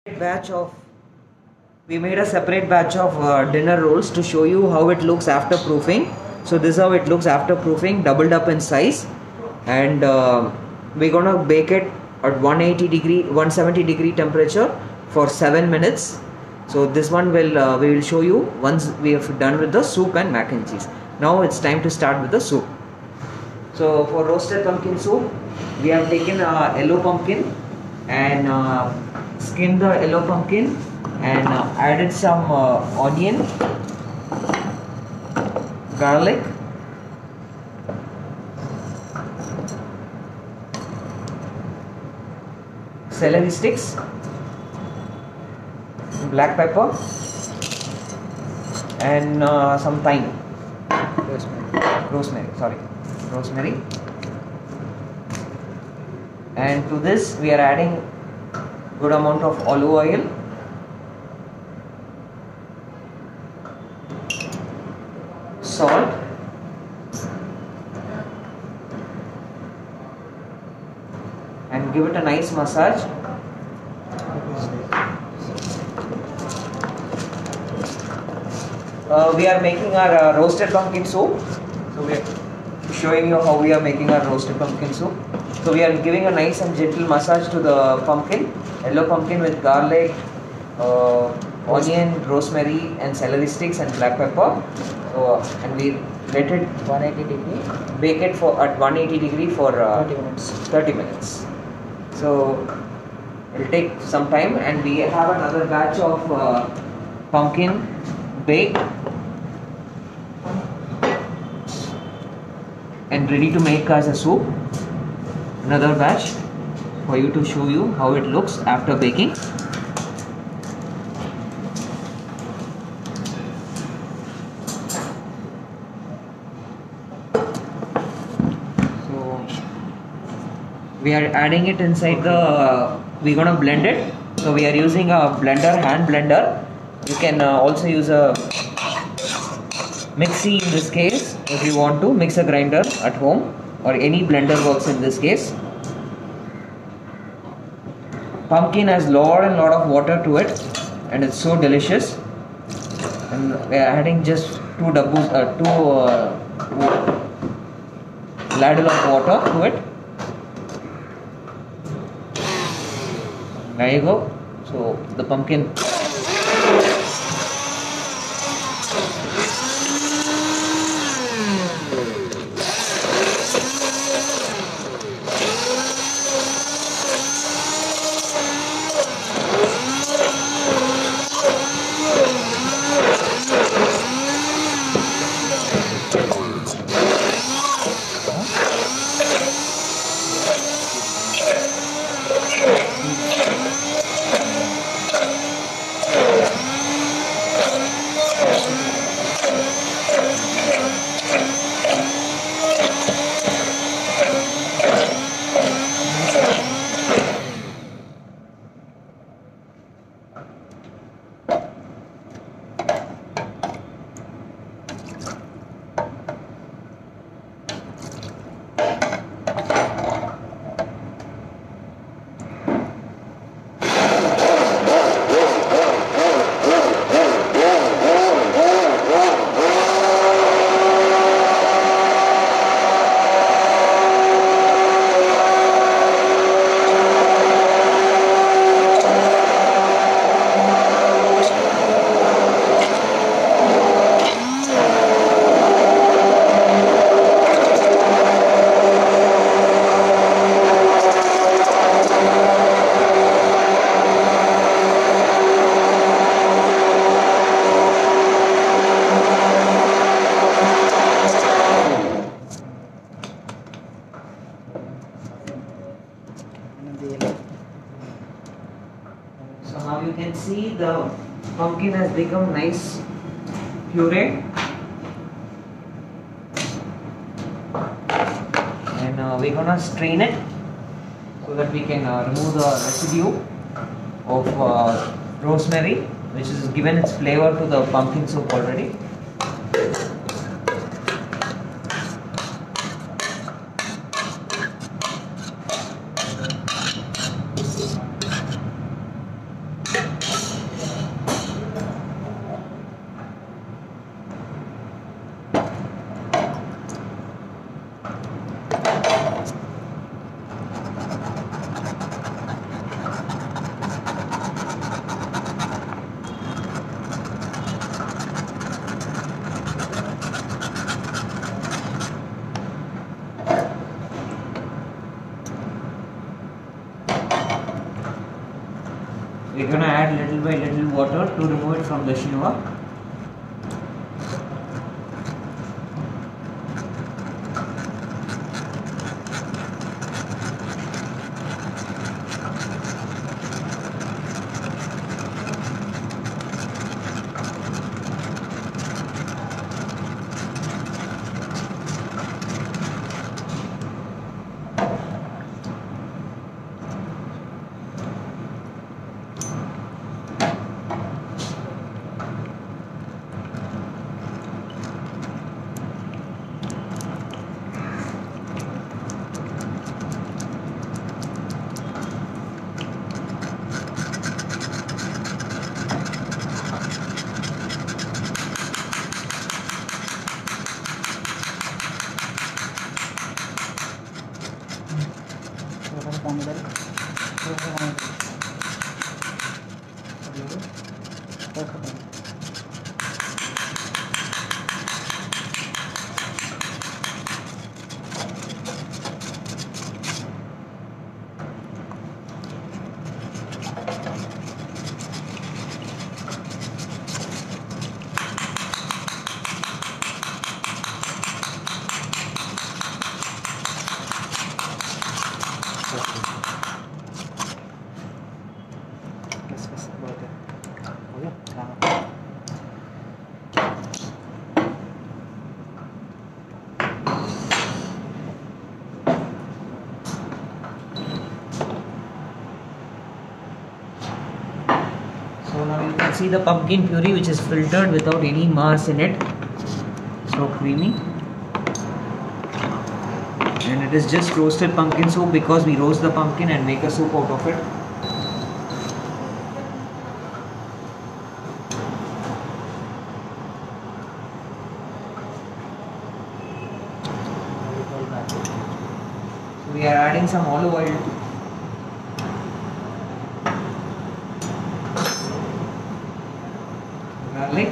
batch of we made a separate batch of dinner rolls to show you how it looks after proofing. So this is how it looks after proofing, doubled up in size, and we're gonna bake it at 170 degree temperature for 7 minutes. So this one will we will show you once we have done with the soup and mac and cheese. Now it's time to start with the soup. So for roasted pumpkin soup, we have taken a yellow pumpkin and skinned the yellow pumpkin and added some onion, garlic, celery sticks, black pepper, and some thyme. Rosemary. And to this we are adding good amount of olive oil, salt, and give it a nice massage. We are making our roasted pumpkin soup. So we are showing you how we are making our roasted pumpkin soup. So we are giving a nice and gentle massage to the pumpkin, yellow pumpkin with garlic, onion, rosemary, and celery sticks and black pepper. So and we let it 180 degree, bake it for at 180 degree for 30 minutes. 30 minutes. So it will take some time, and we have another batch of pumpkin baked and ready to make as a soup. Another batch for you to show you how it looks after baking. So we are adding it inside the we're gonna blend it. So we are using a blender, hand blender. You can also use a mixie in this case if you want to, mixer grinder at home, or any blender works in this case. Pumpkin has lot of water to it, and it's so delicious. And we are adding just two ladle of water to it. There you go. So the pumpkin. So now you can see the pumpkin has become nice puree, and we're gonna strain it so that we can remove the residue of rosemary, which is given its flavor to the pumpkin soup already. We're gonna add little by little water to remove it from the shiva. So now you can see the pumpkin puree which is filtered without any mass in it. So creamy. And it is just roasted pumpkin soup because we roast the pumpkin and make a soup out of it. So we are adding some olive oil. Garlic.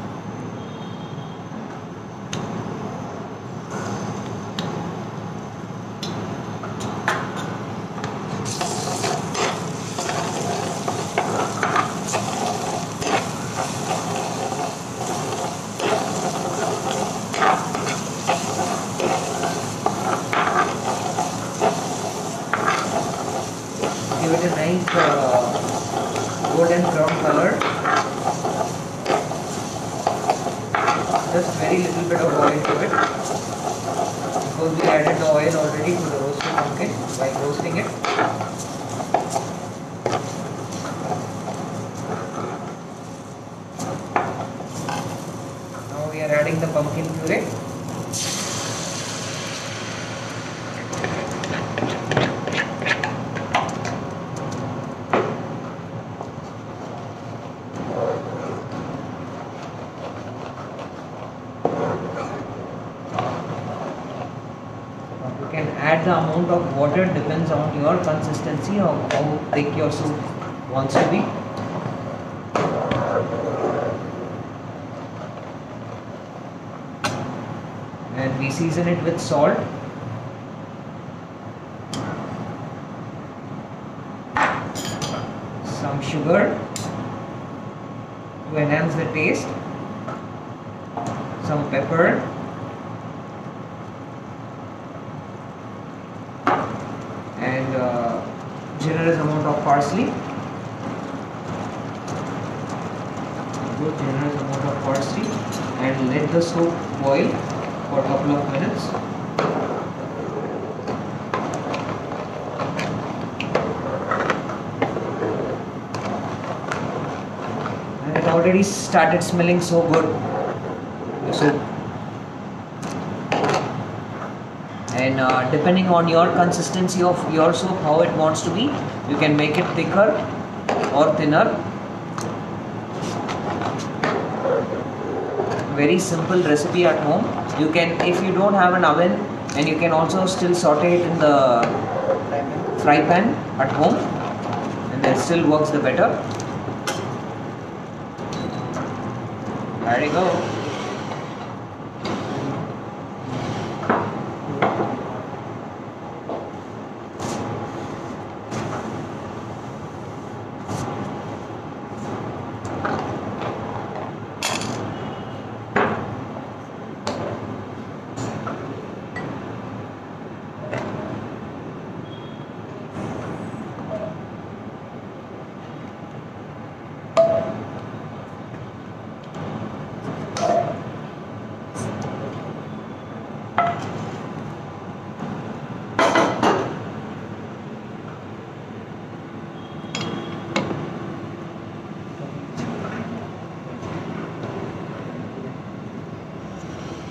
Give it a nice golden brown color. Just very little bit of oil to it because we added the oil already to the roasted pumpkin by roasting it. Now we are adding the pumpkin puree. You can add the amount of water, depends on your consistency of how thick your soup wants to be. And we season it with salt. Some sugar to enhance the taste. Some pepper. And generous amount of parsley. Good generous amount of parsley, and let the soup boil for a couple of minutes. And it already started smelling so good. The soup. And depending on your consistency of your soup, how it wants to be, you can make it thicker or thinner. Very simple recipe at home. You can, if you don't have an oven, and you can also still saute it in the fry pan at home, and that still works the better. There you go.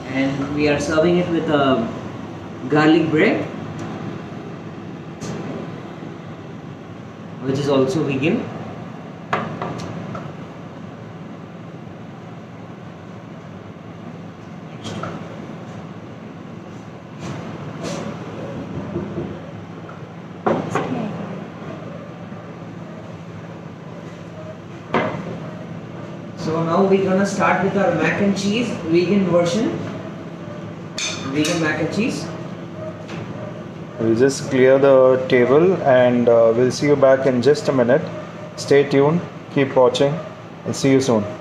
and we are serving it with a garlic bread, which is also vegan. So now we're gonna start with our mac and cheese vegan version. Vegan mac and cheese. We'll just clear the table and we'll see you back in just a minute. Stay tuned, keep watching, and see you soon.